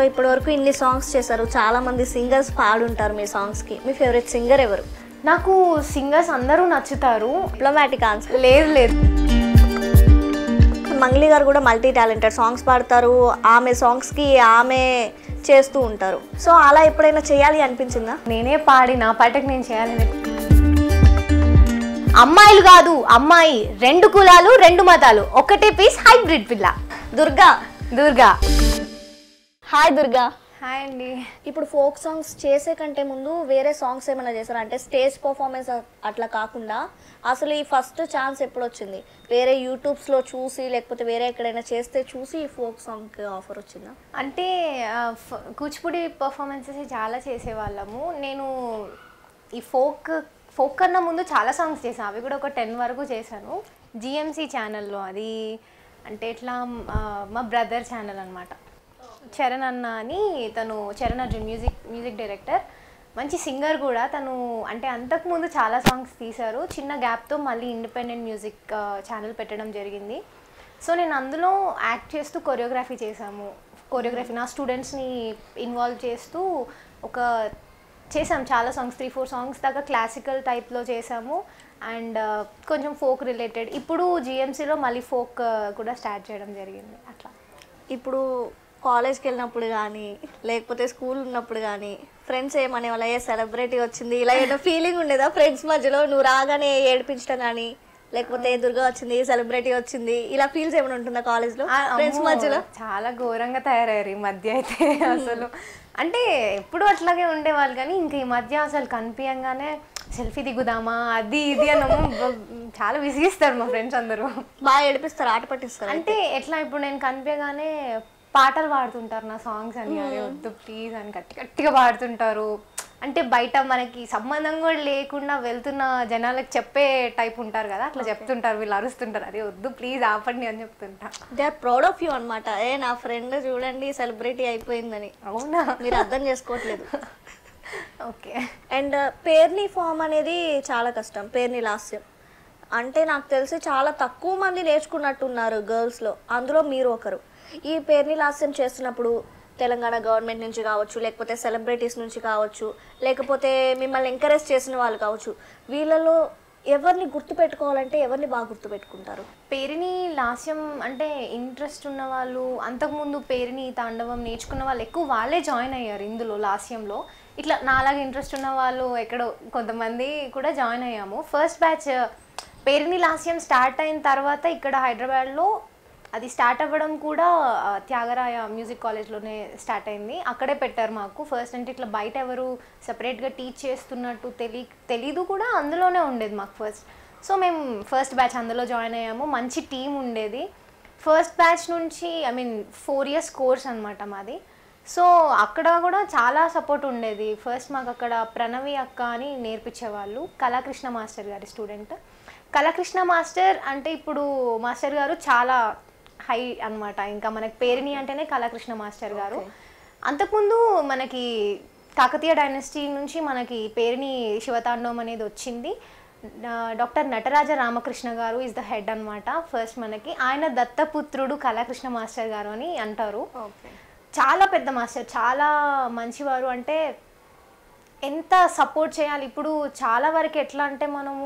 ఇప్పటివరకు ఇన్ని సాంగ్స్ చేశారు, చాలా మంది సింగర్స్ పాడుంటారు మీ సాంగ్స్కి. మీ ఫేవరెట్ సింగర్ ఎవరు? నాకు సింగర్స్ అందరూ నచ్చుతారు. Diplomatic answer. లేదు. మంగ్లీ గారు కూడా మల్టీ టాలెంటెడ్, సాంగ్స్ పాడతారు, ఆమె సాంగ్స్కి ఆమె చేస్తూ ఉంటారు. సో అలా ఎప్పుడైనా చేయాలి అనిపించిందా? నేనే పాడి నా పాటకు నేను చేయాలని. అమ్మాయిలు కాదు అమ్మాయి, 2 కులాలు 2 మతాలు ఒకటే పీస్ హైబ్రిడ్ పిల్ల. దుర్గా. హాయ్ దుర్గా. హాయ్ అండి. ఇప్పుడు ఫోక్ సాంగ్స్ చేసే కంటే ముందు వేరే సాంగ్స్ ఏమైనా చేశారా? అంటే స్టేజ్ పర్ఫార్మెన్స్ అట్లా కాకుండా అసలు ఈ ఫస్ట్ ఛాన్స్ ఎప్పుడు వచ్చింది? వేరే యూట్యూబ్స్లో చూసి లేకపోతే వేరే ఎక్కడైనా చేస్తే చూసి ఈ ఫోక్ సాంగ్కి ఆఫర్ వచ్చిందా? అంటే కూచిపూడి పర్ఫార్మెన్సెస్ చాలా చేసేవాళ్ళము. నేను ఈ ఫోక్ కన్నా ముందు చాలా సాంగ్స్ చేశాను, అవి కూడా ఒక 10 వరకు చేశాను. జిఎంసి ఛానల్లో, అది అంటే ఇట్లా మా బ్రదర్ ఛానల్ అనమాట. చరణ్ అన్న అని, తను చరణ్ అర్జున్ మ్యూజిక్ డైరెక్టర్, మంచి సింగర్ కూడా తను. అంటే అంతకుముందు చాలా సాంగ్స్ తీశారు, చిన్న గ్యాప్తో మళ్ళీ ఇండిపెండెంట్ మ్యూజిక్ ఛానల్ పెట్టడం జరిగింది. సో నేను అందులో యాక్ట్ చేస్తూ కొరియోగ్రఫీ చేశాము. నా స్టూడెంట్స్ని ఇన్వాల్వ్ చేస్తూ చేసాం చాలా సాంగ్స్, 3-4 సాంగ్స్ దాకా క్లాసికల్ టైప్లో చేసాము. అండ్ కొంచెం ఫోక్ రిలేటెడ్. ఇప్పుడు జిఎంసీలో మళ్ళీ ఫోక్ కూడా స్టార్ట్ చేయడం జరిగింది. అట్లా ఇప్పుడు కాలేజ్కి వెళ్ళినప్పుడు కానీ లేకపోతే స్కూల్ ఉన్నప్పుడు కానీ ఫ్రెండ్స్ ఏమనే వాళ్ళ ఏ సెలబ్రిటీ వచ్చింది ఇలా ఏదో ఫీలింగ్ ఉండేదా ఫ్రెండ్స్ మధ్యలో? నువ్వు రాగానే ఏడిపించడం కానీ లేకపోతే దుర్గా వచ్చింది, సెలబ్రిటీ వచ్చింది, ఇలా ఫీల్స్ ఏమైనా ఉంటుందా కాలేజ్లో ఫ్రెండ్స్ మధ్యలో? చాలా ఘోరంగా తయారయ్యారు ఈ మధ్య అయితే. అసలు అంటే ఎప్పుడు అట్లాగే ఉండేవాళ్ళు, కానీ ఇంక ఈ మధ్య అసలు కనిపించగానే సెల్ఫీ దిగుదామా అది ఇది అన్నము చాలా విసిగిస్తారు మా ఫ్రెండ్స్ అందరూ. బాగా ఏడిపిస్తారు, ఆట పట్టిస్తారు. అంటే ఎట్లా, ఇప్పుడు నేను కనిపించగానే పాటలు పాడుతుంటారు నా సాంగ్స్ అని, అరే వద్దు ప్లీజ్ అని గట్టిగా పాడుతుంటారు. అంటే బయట మనకి సంబంధం కూడా లేకుండా వెళ్తున్న జనాలకు చెప్పే టైప్ ఉంటారు కదా, అట్లా చెప్తుంటారు, వీళ్ళు అరుస్తుంటారు, అరే వద్దు ప్లీజ్ ఆపండి అని చెప్తుంటా. They are proud of you అనమాట. నా ఫ్రెండ్ చూడండి సెలబ్రిటీ అయిపోయిందని. అవునా? మీరు అర్థం చేసుకోవట్లేదు. ఓకే. అండ్ పేర్ని ఫామ్ అనేది చాలా కష్టం, పేర్ని లాస్యం. అంటే నాకు తెలిసి చాలా తక్కువ మంది నేర్చుకున్నట్టున్నారు గర్ల్స్లో, అందులో మీరు ఒకరు. ఈ పేర్ని లాస్యం చేస్తున్నప్పుడు తెలంగాణ గవర్నమెంట్ నుంచి కావచ్చు, లేకపోతే సెలబ్రిటీస్ నుంచి కావచ్చు, లేకపోతే మిమ్మల్ని ఎంకరేజ్ చేసిన వాళ్ళు కావచ్చు, వీళ్ళలో ఎవరిని గుర్తుపెట్టుకోవాలంటే ఎవరిని బాగా గుర్తుపెట్టుకుంటారు? పేరిని లాస్యం అంటే ఇంట్రెస్ట్ ఉన్న వాళ్ళు, అంతకుముందు పేరిని తాండవం నేర్చుకున్న వాళ్ళు ఎక్కువ వాళ్ళే జాయిన్ అయ్యారు ఇందులో లాస్యంలో. ఇట్లా నాలాగా ఇంట్రెస్ట్ ఉన్న వాళ్ళు ఎక్కడో కొంతమంది కూడా జాయిన్ అయ్యాము. ఫస్ట్ బ్యాచ్ పేరిని లాస్యం స్టార్ట్ అయిన తర్వాత ఇక్కడ హైదరాబాద్లో అది స్టార్ట్ అవ్వడం కూడా త్యాగరాయ మ్యూజిక్ కాలేజ్లోనే స్టార్ట్ అయింది, అక్కడే పెట్టారు మాకు ఫస్ట్. అంటే ఇట్లా బయట ఎవరు సపరేట్గా టీచ్ చేస్తున్నట్టు తెలీదు కూడా, అందులోనే ఉండేది మాకు ఫస్ట్. సో మేము ఫస్ట్ బ్యాచ్ అందులో జాయిన్ అయ్యాము, మంచి టీం ఉండేది. ఫస్ట్ బ్యాచ్ నుంచి 4 years కోర్స్ అనమాట మాది. సో అక్కడ కూడా చాలా సపోర్ట్ ఉండేది. ఫస్ట్ మాకు అక్కడ ప్రణవి అక్క అని నేర్పించేవాళ్ళు, కళాకృష్ణ మాస్టర్ గారి స్టూడెంట్. కళాకృష్ణ మాస్టర్ అంటే ఇప్పుడు మాస్టర్ గారు చాలా హై అనమాట, ఇంకా మనకి పేరిని అంటేనే కళాకృష్ణ మాస్టర్ గారు. అంతకుముందు మనకి కాకతీయ డైనస్టీ నుంచి మనకి పేరిని శివతాండవం అనేది వచ్చింది. Doctor Nataraja Ramakrishna garu is the head అనమాట ఫస్ట్ మనకి. ఆయన దత్తపుత్రుడు కళాకృష్ణ మాస్టర్ గారు అని అంటారు. చాలా పెద్ద మాస్టర్, చాలా మంచివారు. అంటే ఎంత సపోర్ట్ చేయాలి. ఇప్పుడు చాలా వరకు ఎట్లా అంటే మనము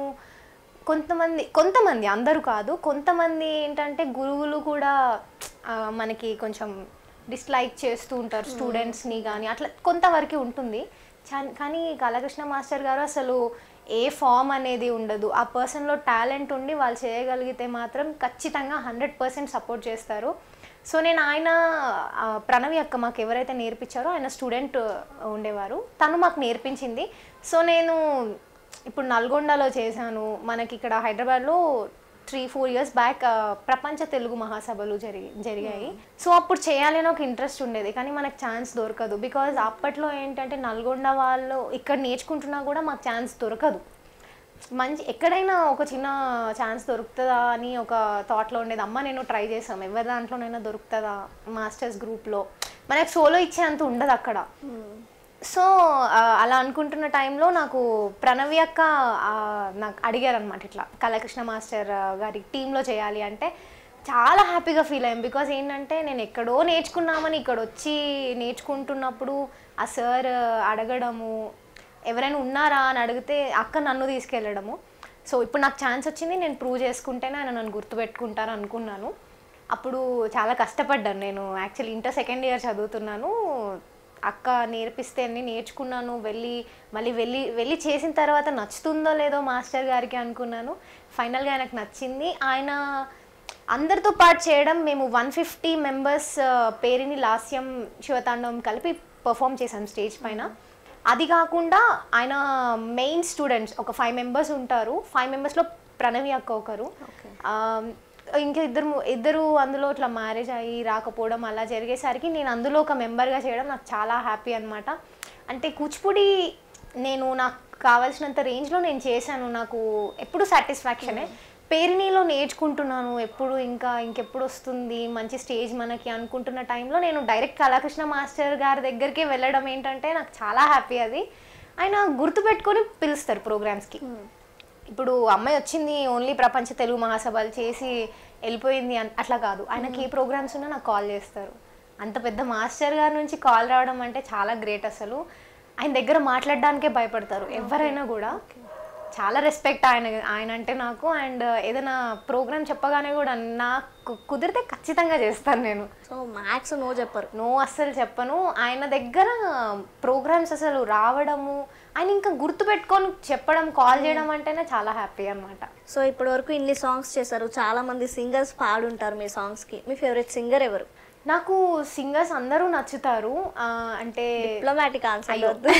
కొంతమంది అందరూ కాదు, కొంతమంది ఏంటంటే గురువులు కూడా మనకి కొంచెం డిస్లైక్ చేస్తూ ఉంటారు స్టూడెంట్స్ని కానీ, అట్లా కొంతవరకు ఉంటుంది. కానీ కళాకృష్ణ మాస్టర్ గారు అసలు ఏ ఫామ్ అనేది ఉండదు, ఆ పర్సన్లో టాలెంట్ ఉండి వాళ్ళు చేయగలిగితే మాత్రం ఖచ్చితంగా 100% సపోర్ట్ చేస్తారు. సో నేను ఆయన ప్రణవి అక్క మాకు ఎవరైతే నేర్పించారో ఆయన స్టూడెంట్ ఉండేవారు, తను మాకు నేర్పించింది. సో నేను ఇప్పుడు నల్గొండలో చేశాను, మనకి ఇక్కడ హైదరాబాద్లో 3-4 years బ్యాక్ ప్రపంచ తెలుగు మహాసభలు జరిగాయి. సో అప్పుడు చేయాలి అని ఒక ఇంట్రెస్ట్ ఉండేది, కానీ మనకు ఛాన్స్ దొరకదు. బికాజ్ అప్పట్లో ఏంటంటే నల్గొండ వాళ్ళు ఇక్కడ నేర్చుకుంటున్నా కూడా మాకు ఛాన్స్ దొరకదు. ఎక్కడైనా ఒక చిన్న ఛాన్స్ దొరుకుతుందా అని ఒక థాట్లో ఉండేది. అమ్మ నేను ట్రై చేసాం, ఎవరి దాంట్లోనైనా దొరుకుతుందా మాస్టర్స్ గ్రూప్లో, మనకు సోలో ఇచ్చే అంత ఉండదు అక్కడ. సో అలా అనుకుంటున్న టైంలో నాకు ప్రణవి అక్క నాకు అడిగారు అనమాట, ఇట్లా కళాకృష్ణ మాస్టర్ గారి టీంలో చేయాలి అంటే చాలా హ్యాపీగా ఫీల్ అయ్యాం. బికాజ్ ఏంటంటే నేను ఎక్కడో నేర్చుకున్నామని ఇక్కడ వచ్చి నేర్చుకుంటున్నప్పుడు ఆ సార్ అడగడము, ఎవరైనా ఉన్నారా అని అడిగితే అక్క నన్ను తీసుకెళ్ళడము. సో ఇప్పుడు నాకు ఛాన్స్ వచ్చింది, నేను ప్రూవ్ చేసుకుంటేనే ఆయన నన్ను గుర్తుపెట్టుకుంటాను అనుకున్నాను. అప్పుడు చాలా కష్టపడ్డాను. నేను యాక్చువల్లీ ఇంటర్ సెకండ్ ఇయర్ చదువుతున్నాను. అక్క నేర్పిస్తే అన్ని నేర్చుకున్నాను. వెళ్ళి చేసిన తర్వాత నచ్చుతుందో లేదో మాస్టర్ గారికి అనుకున్నాను. ఫైనల్గా ఆయనకు నచ్చింది. ఆయన అందరితో పాటు చేయడం, మేము 150 మెంబర్స్ పేరిని లాస్యం శివతాండవం కలిపి పర్ఫామ్ చేశాం స్టేజ్ పైన. అది కాకుండా ఆయన మెయిన్ స్టూడెంట్స్ ఒక 5 మెంబర్స్ ఉంటారు. 5 మెంబర్స్లో ప్రణవి అక్క ఒకరు, ఇంకా ఇద్దరు అందులో ఇట్లా మ్యారేజ్ అయ్యి రాకపోవడం అలా జరిగేసరికి నేను అందులో ఒక మెంబర్గా చేయడం నాకు చాలా హ్యాపీ అనమాట. అంటే కూచిపూడి నేను నాకు కావాల్సినంత రేంజ్లో నేను చేశాను. నాకు ఎప్పుడు సాటిస్ఫాక్షనే. పేరిణిలో నేర్చుకుంటున్నాను, ఇంకెప్పుడు వస్తుంది మంచి స్టేజ్ మనకి అనుకుంటున్న టైంలో నేను డైరెక్ట్ కళాకృష్ణ మాస్టర్ గారి దగ్గరికి వెళ్ళడం ఏంటంటే నాకు చాలా హ్యాపీ. అది ఆయన గుర్తుపెట్టుకొని పిలుస్తారు ప్రోగ్రామ్స్కి. ఇప్పుడు అమ్మాయి వచ్చింది ఓన్లీ ప్రపంచ తెలుగు మహాసభలు చేసి వెళ్ళిపోయింది అట్లా కాదు. ఆయనకి ఏ ప్రోగ్రామ్స్ ఉన్నా నాకు కాల్ చేస్తారు. అంత పెద్ద మాస్టర్ గారి నుంచి కాల్ రావడం అంటే చాలా గ్రేట్. అసలు ఆయన దగ్గర మాట్లాడడానికే భయపడతారు ఎవరైనా కూడా. చాలా రెస్పెక్ట్ ఆయన అంటే నాకు. అండ్ ఏదైనా ప్రోగ్రామ్ చెప్పగానే కూడా నాకు కుదిరితే ఖచ్చితంగా చేస్తాను నేను. సో మ్యాథ్స్ నో చెప్పరు? నో అస్సలు చెప్పను. ఆయన దగ్గర ప్రోగ్రామ్స్ అసలు రావడము, ఆయన ఇంకా గుర్తుపెట్టుకొని చెప్పడం, కాల్ చేయడం అంటేనే చాలా హ్యాపీ అనమాట. సో ఇప్పటి వరకు ఇన్ని సాంగ్స్ చేశారు, చాలా మంది సింగర్స్ పాడుంటారు మీ సాంగ్స్కి. మీ ఫేవరెట్ సింగర్ ఎవరు? నాకు సింగర్స్ అందరూ నచ్చుతారు. అంటే డిప్లొమాటిక్ ఆన్సర్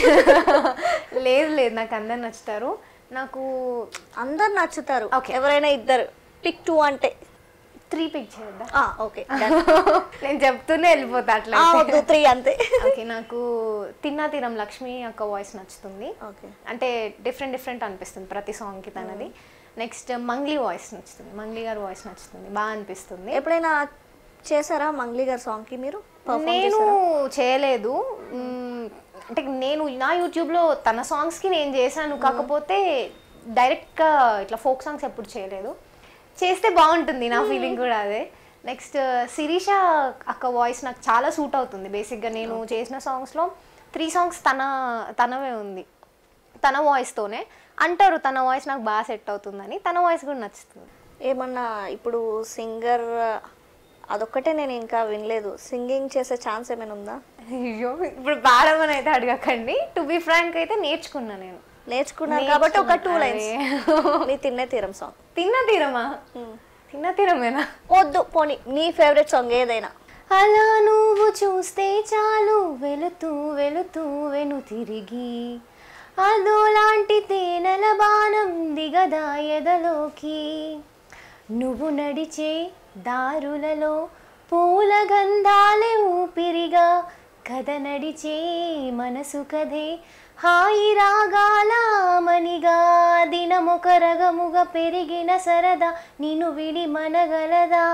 లేదు, నాకు అందరు నచ్చుతారు. నాకు అందరు నచ్చుతారు. ఎవరైనా ఇద్దరు పిక్ 2 అంటే 3 పిక్ చేద్దాం. ఓకే, నేను చెప్తూనే వెళ్ళిపోతా అట్లా. 3 అంతే. ఓకే, నాకు తిన్నా తీరం లక్ష్మి యొక్క వాయిస్ నచ్చుతుంది. అంటే డిఫరెంట్ అనిపిస్తుంది ప్రతి సాంగ్కి తనది. నెక్స్ట్ మంగ్లీ వాయిస్ నచ్చుతుంది, మంగ్లీ గారి వాయిస్ నచ్చుతుంది, బాగా అనిపిస్తుంది. ఎప్పుడైనా చేశారా మంగ్లీ గారి సాంగ్కి మీరు? నేను చేయలేదు. అంటే నేను నా యూట్యూబ్లో తన సాంగ్స్కి నేను చేశాను, కాకపోతే డైరెక్ట్గా ఇట్లా ఫోక్ సాంగ్స్ ఎప్పుడు చేయలేదు. చేస్తే బాగుంటుంది, నా ఫీలింగ్ కూడా అదే. నెక్స్ట్ శిరీష అక్క వాయిస్ నాకు చాలా సూట్ అవుతుంది. బేసిక్గా నేను చేసిన సాంగ్స్లో 3 సాంగ్స్ తనవే ఉంది, తన వాయిస్తోనే. అంటారు తన వాయిస్ నాకు బాగా సెట్ అవుతుందని. తన వాయిస్ కూడా నచ్చుతుంది. ఏమన్నా ఇప్పుడు సింగర్ అదొక్కటే నేను ఇంకా వినలేదు, సింగింగ్ చేసే ఛాన్స్ ఏమైనా ఉందా? అయ్యో, ఇప్పుడు పాడమని అయితే అడగకండి. టు బి ఫ్రాంక్ అయితే నేర్చుకున్నా. నేను నేర్చుకున్నాను కాబట్టి ఒక 2 లైన్స్ నీ తిన్న తీరం సాంగ్. తిన్న తీరమా? తిన్న తీరమేనా? వద్దు, పోనీ నీ ఫేవరెట్ సాంగ్ ఏదైనా. అలా నువ్వు చూస్తే చాలు వెళుతూ వెను తిరిగి, అదోలాంటి తేనెల బాణం దిగదా ఎదలోకి, నువ్వు నడిచే దారులలో పూల గంధాలే ఊపిరిగా, కథ నడిచే మనసు కథే హాయి రాగాల మనిగా, దినమొక రగముగా పెరిగిన సరదా నిన్ను విడి మనగలదా,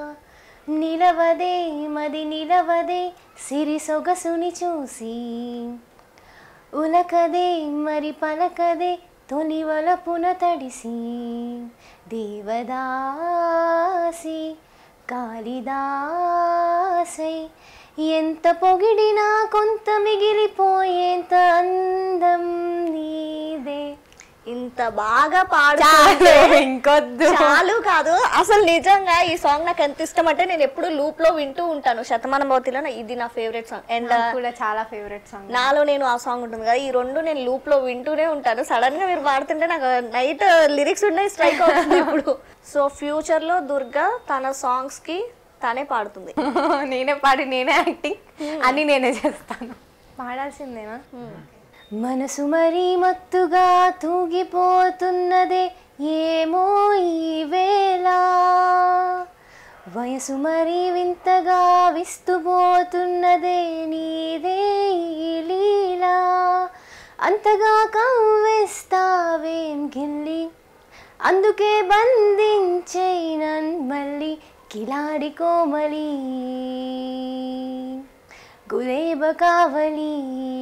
నిలవదే మది నిలవదే సిరి సొగసుని చూసి, ఉలకదే మరి పలకదే తొలి వలపున తడిసి, దేవదాసి కాళిదాసై ఎంత పొగిడినా కొంత మిగిలిపోయేంత అందం నీదే. ఇంత బాగా పాడుతుంటే ఇంకొద్దు, చాలు కాదు అసలు. నిజంగా ఈ సాంగ్ నాకు ఎంత ఇష్టం అంటే నేను ఎప్పుడు లూప్ లో వింటూ ఉంటాను. శతమానం భవతిలో ఇది నా ఫేవరెట్ సాంగ్. అండ్ కూడా చాలా ఫేవరెట్ సాంగ్ నాలో నేను ఆ సాంగ్ ఉంటుంది కదా, ఈ 2 నేను లూప్ లో వింటూనే ఉంటాను. సడన్ గా మీరు పాడుతుంటే నాకు నైట్ లిరిక్స్ ఉన్నాయి, స్ట్రైక్ అవుతుంది ఇప్పుడు. సో ఫ్యూచర్ లో దుర్గా తన సాంగ్స్ కి తనే పాడుతుంది. నేనే పాడి నేనే యాక్టింగ్ అని నేనే చేస్తాను. పాడాల్సిందేనా? మనసు మరీ మత్తుగా తూగిపోతున్నదే ఏమో ఈ వేళ, వయసు మరీ వింతగా విస్తుపోతున్నదే నీదే ఈ లీలా, అంతగా కవ్వేస్తావేం గిల్లి, అందుకే బంధించేనన్ మళ్ళీ కిలాడి కోమలి, గులేబ కావలి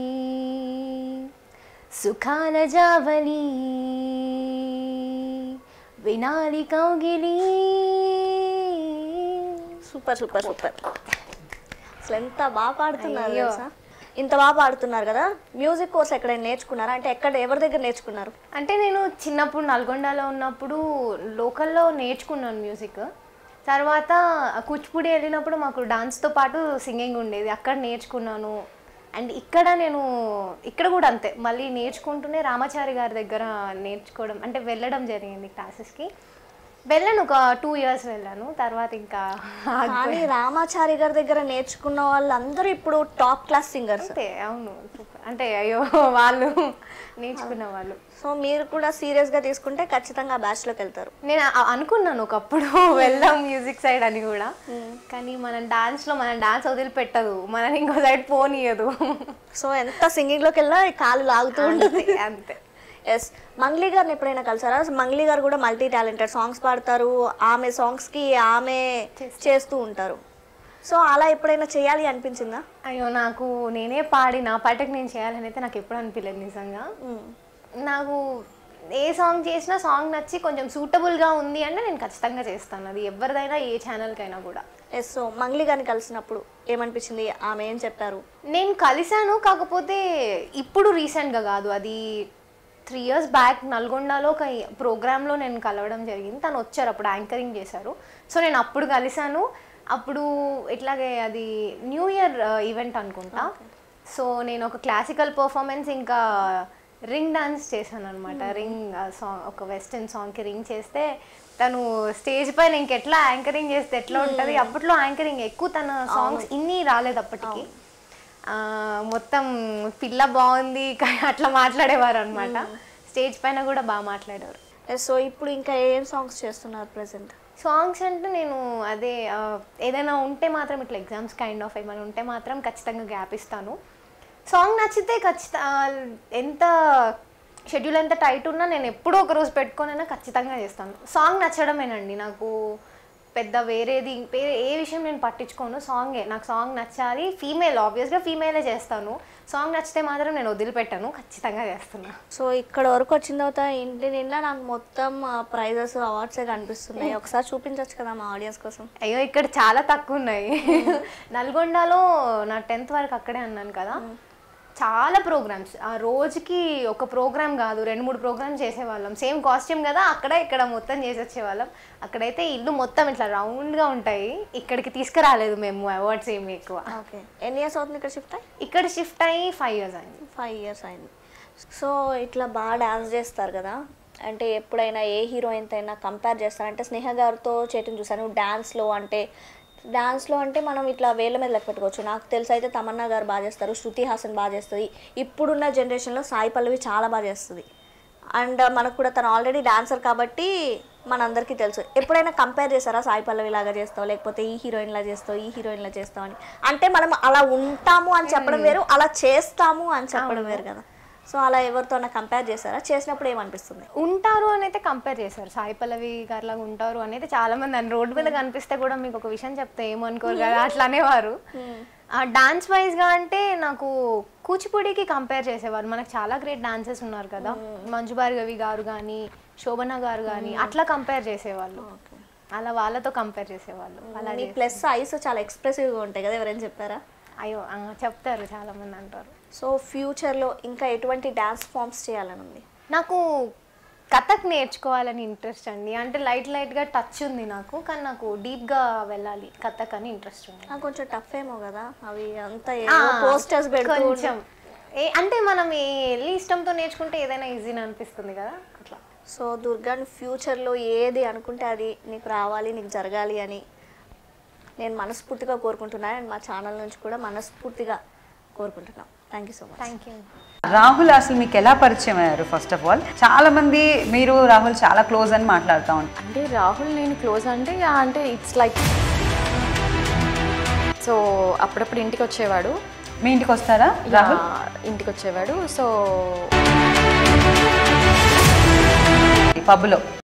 సుఖాల జావలి, వినాలి కౌగిలి సూపర్ సూపర్ సూపర్. అసలు ఎంత బాగా పాడుతున్నారు తెలుసా. ఇంత బాగా పాడుతున్నారు కదా, మ్యూజిక్ కోర్స్ ఎక్కడైనా నేర్చుకున్నారా? అంటే ఎవరి దగ్గర నేర్చుకున్నారు? అంటే నేను చిన్నప్పుడు నల్గొండలో ఉన్నప్పుడు లోకల్లో నేర్చుకున్నాను మ్యూజిక్. తర్వాత కూచిపూడి వెళ్ళినప్పుడు మాకు డాన్స్తో పాటు సింగింగ్ ఉండేది, అక్కడ నేర్చుకున్నాను. అండ్ ఇక్కడ కూడా అంతే, మళ్ళీ నేర్చుకుంటూనే రామాచారి గారి దగ్గర నేర్చుకోవడం అంటే వెళ్ళడం జరిగింది క్లాసెస్కి. వెళ్ళాను, ఒక 2 years వెళ్ళాను. తర్వాత ఇంకా కానీ రామాచారి గారి దగ్గర నేర్చుకున్న వాళ్ళందరూ ఇప్పుడు టాప్ క్లాస్ సింగర్స్. అంతే, అవును. అంటే అయ్యో వాళ్ళు నేర్చుకున్న వాళ్ళు. సో మీరు కూడా సీరియస్గా తీసుకుంటే ఖచ్చితంగా బ్యాచ్లోకి వెళ్తారు. నేను అనుకున్నాను ఒకప్పుడు వెళ్దాం మ్యూజిక్ సైడ్ అని కూడా, కానీ మన డాన్స్ వదిలిపెట్టదు, మనని ఇంకో సైడ్ పోనీయదు. సో ఎంత సింగింగ్లోకి వెళ్ళినా కాలు లాగుతూ ఉంటుంది. అంతే. ఎస్. మంగ్లీ గారిని ఎప్పుడైనా కలిసారా? మంగ్లీ గారు కూడా మల్టీ టాలెంటెడ్, సాంగ్స్ పాడతారు, ఆమె సాంగ్స్కి ఆమె చేస్తూ ఉంటారు. సో అలా ఎప్పుడైనా చేయాలి అనిపించిందా? అయ్యో, నాకు నేనే పాడి నా పాటకి నేను చేయాలని అయితే నాకు ఎప్పుడు అనిపించలేదు నిజంగా. నాకు ఏ సాంగ్ చేసినా సాంగ్ నచ్చి కొంచెం సూటబుల్గా ఉంది అంటే నేను ఖచ్చితంగా చేస్తాను, అది ఎవరిదైనా ఏ ఛానల్కైనా కూడా. ఎస్. సో మంగ్లీ గారిని కలిసినప్పుడు ఏమనిపించింది? ఆమె ఏం చెప్పారు? నేను కలిశాను, కాకపోతే ఇప్పుడు రీసెంట్గా కాదు, అది 3 years బ్యాక్ నల్గొండలో ఒక ప్రోగ్రాంలో నేను కలవడం జరిగింది. తను వచ్చారు, అప్పుడు యాంకరింగ్ చేశారు. సో నేను అప్పుడు కలిశాను. అప్పుడు ఇట్లాగే అది న్యూ ఇయర్ ఈవెంట్ అనుకుంటా. సో నేను ఒక క్లాసికల్ పర్ఫార్మెన్స్ ఇంకా రింగ్ డాన్స్ చేశాను అనమాట. రింగ్ సాంగ్, ఒక వెస్టర్న్ సాంగ్కి రింగ్ చేస్తే తను స్టేజ్ పైన ఇంకెట్లా యాంకరింగ్ చేస్తే ఎట్లా ఉంటుంది, అప్పట్లో యాంకరింగ్ ఎక్కువ, తన సాంగ్స్ ఇన్ని రాలేదు అప్పటికి. మొత్తం పిల్ల బాగుంది అట్లా మాట్లాడేవారు అనమాట. స్టేజ్ పైన కూడా బాగా మాట్లాడేవారు. సో ఇప్పుడు ఇంకా ఏం సాంగ్స్ చేస్తున్నారు ప్రెసెంట్? సాంగ్స్ అంటే నేను అదే ఏదైనా ఉంటే మాత్రం ఇట్లా ఎగ్జామ్స్ కైండ్ ఆఫ్ ఏమైనా ఉంటే మాత్రం ఖచ్చితంగా గ్యాప్ ఇస్తాను. సాంగ్ నచ్చితే ఎంత షెడ్యూల్ ఎంత టైట్ ఉన్నా నేను ఎప్పుడో ఒక రోజు పెట్టుకొనైనా ఖచ్చితంగా చేస్తాను. సాంగ్ నచ్చడమేనండి నాకు, పెద్ద వేరే ఏ విషయం నేను పట్టించుకోను. నాకు సాంగ్ నచ్చాలి. ఆబ్వియస్గా ఫీమేలే చేస్తాను. సాంగ్ నచ్చితే మాత్రం నేను వదిలిపెట్టాను, ఖచ్చితంగా చేస్తున్నా. సో ఇక్కడ వరకు వచ్చిన తర్వాత ఇంటి నిండా నాకు మొత్తం ప్రైజెస్, అవార్డ్సే కనిపిస్తున్నాయి. ఒకసారి చూపించవచ్చు కదా మా ఆడియన్స్ కోసం? అయ్యో, ఇక్కడ చాలా తక్కువ ఉన్నాయి. నల్గొండలో నా 10th వరకు అక్కడే అన్నాను కదా, చాలా ప్రోగ్రామ్స్, ఆ రోజుకి ఒక ప్రోగ్రామ్ కాదు 2-3 ప్రోగ్రామ్స్ చేసేవాళ్ళం. సేమ్ కాస్ట్యూమ్ కదా, ఇక్కడ మొత్తం చేసి వచ్చేవాళ్ళం. అక్కడైతే ఇల్లు మొత్తం ఇట్లా రౌండ్గా ఉంటాయి. ఇక్కడికి తీసుకురాలేదు మేము అవార్డ్స్ ఏమి ఎక్కువ. ఓకే. ఎన్ని ఇయర్స్ అవుతుంది ఇక్కడ షిఫ్ట్ అయ్యి 5 years అయింది. 5 years అయింది. సో ఇట్లా బాగా డాన్స్ చేస్తారు కదా, అంటే ఎప్పుడైనా ఏ హీరోయిన్తో అయినా కంపేర్ చేస్తారంటే స్నేహ గారితో చేయటం చూసాను. డాన్స్లో అంటే మనం ఇట్లా వేళ్ళ మీద లెక్క పెట్టుకోవచ్చు. నాకు తెలిసి అయితే తమన్నా గారు బాగా చేస్తారు, శృతి హాసన్ బాగా చేస్తుంది, ఇప్పుడున్న జనరేషన్లో సాయి పల్లవి చాలా బాగా చేస్తుంది. అండ్ మనకు కూడా తను ఆల్రెడీ డాన్సర్ కాబట్టి మనందరికీ తెలుసు. ఎప్పుడైనా కంపేర్ చేస్తారా సాయి పల్లవి లాగా చేస్తావు, లేకపోతే ఈ హీరోయిన్లా చేస్తావు అని? అంటే మనం అలా ఉంటాము అని చెప్పడం వేరు, అలా చేస్తాము అని చెప్పడం వేరు కదా. సో అలా ఎవరితో కంపేర్ చేశారా? చేసినప్పుడు ఏమనిపిస్తుంది? ఉంటారు అని అయితే కంపేర్ చేశారు. సాయి పల్లవి గారిలాగా ఉంటారు అనేది చాలా మంది అని రోడ్డు మీద కనిపిస్తే కూడా మీకు ఒక విషయం చెప్తే ఏమనుకోరు కదా, అట్లా అనేవారు. డాన్స్ వైజ్గా అంటే నాకు కూచిపూడికి కంపేర్ చేసేవారు. మనకు చాలా గ్రేట్ డాన్సర్స్ ఉన్నారు కదా, మంజు భార్గవి గారు కానీ, శోభన గారు కానీ, అట్లా కంపేర్ చేసేవాళ్ళు. అలా వాళ్ళతో కంపేర్ చేసేవాళ్ళు. అలా ప్లస్ ఐస్ చాలా ఎక్స్ప్రెసివ్గా ఉంటాయి కదా, ఎవరైనా చెప్పారా? అయ్యో, చెప్తారు, చాలా మంది అంటారు. సో ఫ్యూచర్లో ఇంకా ఎటువంటి డాన్స్ ఫామ్స్ చేయాలని ఉంది? నాకు కథక్ నేర్చుకోవాలని ఇంట్రెస్ట్ అండి. అంటే లైట్గా టచ్ ఉంది నాకు, కానీ నాకు డీప్గా వెళ్ళాలి కథక్ అని ఇంట్రెస్ట్ ఉంది. కొంచెం టఫ్ ఏమో కదా అవి, అంతా పోస్టర్స్ కొంచెం అంటే మనం వెళ్ళి ఇష్టంతో నేర్చుకుంటే ఏదైనా ఈజీని అనిపిస్తుంది కదా, అట్లా. సో దుర్గా, ఫ్యూచర్లో ఏది అనుకుంటే అది నీకు రావాలి, నీకు జరగాలి అని నేను మనస్ఫూర్తిగా కోరుకుంటున్నాను. అండ్ మా ఛానల్ నుంచి కూడా మనస్ఫూర్తిగా కోరుకుంటున్నాం. Thank you so much. Thank you. Rahul అసలు మీకు ఎలా పరిచయం అయ్యారు? ఫస్ట్ ఆఫ్ ఆల్ చాలా మంది మీరు రాహుల్ చాలా క్లోజ్ అని మాట్లాడుతూ ఉంటారు. అంటే రాహుల్ నేను క్లోజ్ అంటే ఇట్స్ లైక్, సో అప్పుడప్పుడు ఇంటికి వచ్చేవాడు. మీ ఇంటికి వస్తారా రాహుల్? ఇంటికి వచ్చేవాడు. సో పబ్లో